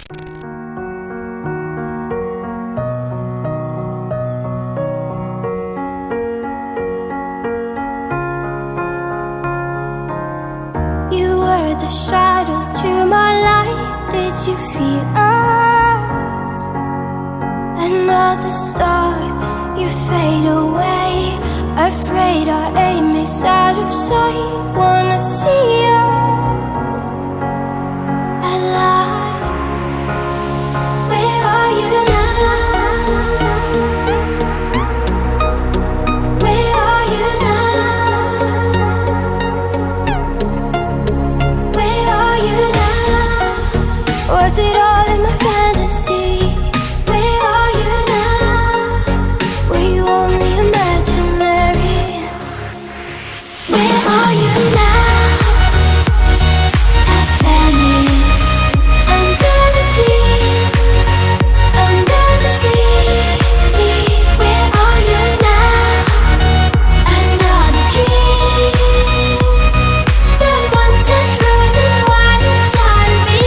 The shadow to my light, did you feel us? Another star, you fade away. Afraid our aim is out of sight. Wanna see us alive. Where are you now? Where are you now? Was it all in my fantasy? Where are you now? Were you only imaginary? Where are you now? At Venice, under the sea, under the sea. Where are you now? Another dream. The monsters running wild inside of me.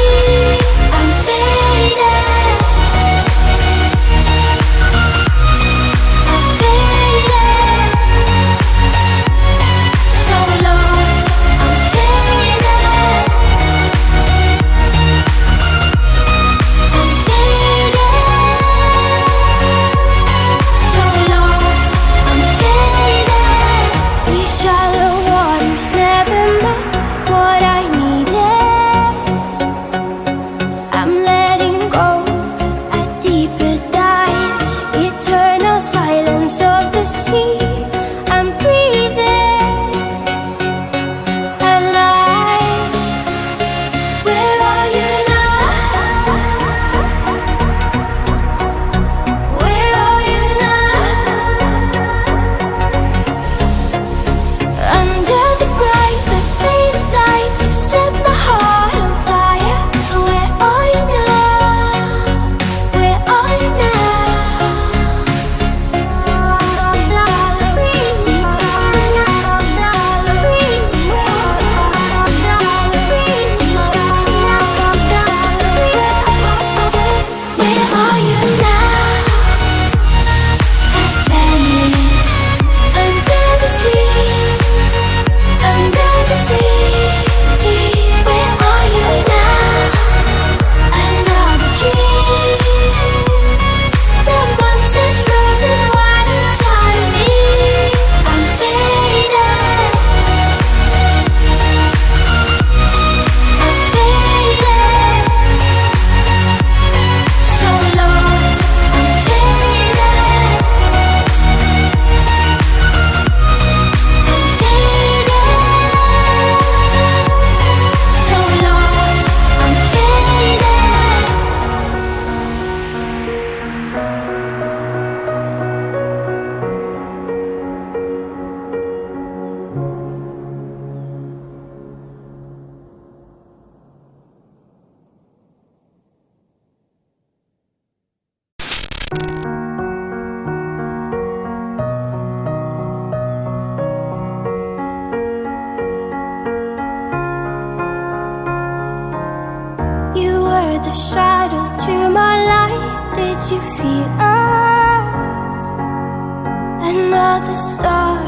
The shadow to my light, did you feel us? Another star,